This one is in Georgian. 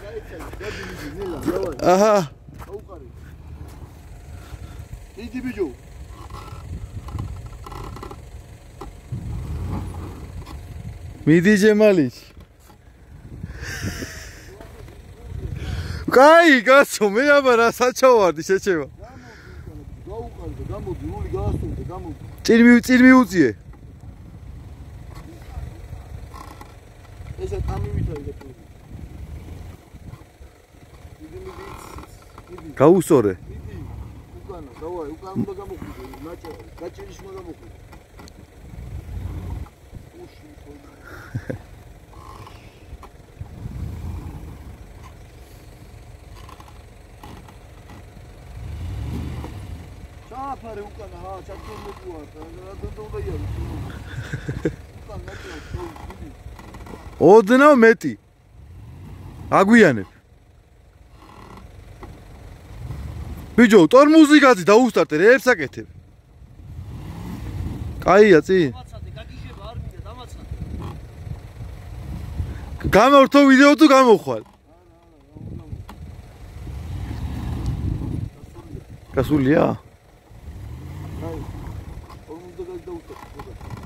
აჰა. აუყარე. იდი ბიჭო. მიდი ჯემალიჩ. კაი, გასო, მე აბა რა საჩავარდი შეჩება. გაუყარე, გამოდი, რული გაასწორე, გამოდი. წინ მიუწიე. ესა ამივითარი და თუ. გაუსწორე. მიდი. უკანა, დავაი, უკან უნდა გამოხვიდე, ნაჭა, გაჭირის უნდა გამოხვიდე. უში ხო. ჩაფარე უკანა, ჰა, ჩათორმეტი ვარ, რა უნდა იარო. უკან ნაჭა, მიდი. ოდნავ მეტი. აგვიანებ. ბიჭო, ტორმუზი გაძი დაუსტარტე, რეებს აკეთებ. კაია, წინ. დამაცადე, გაგიჟება არ მინდა, დამაცადე. გამორთო ვიდეო თუ გამოხვალ? გასულია? აი, ორ უნდა გადაუსტარტე.